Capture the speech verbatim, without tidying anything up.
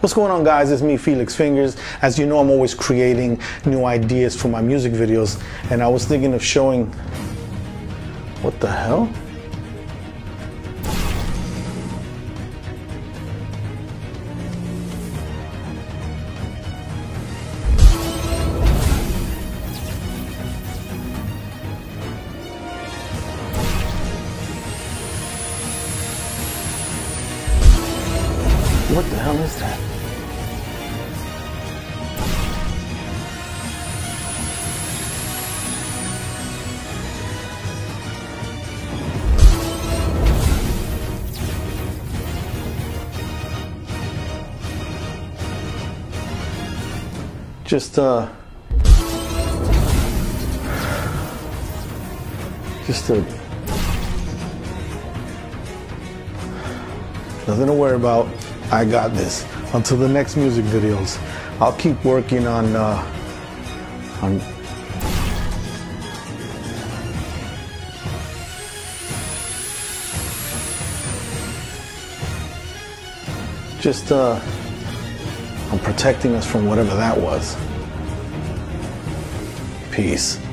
What's going on, guys? It's me, Felix Fingerz. As you know, I'm always creating new ideas for my music videos, and I was thinking of showing... What the hell? What the hell is that? Just, uh, just a, nothing to worry about. I got this. Until the next music videos, I'll keep working on, uh, on just, uh, on protecting us from whatever that was. Peace.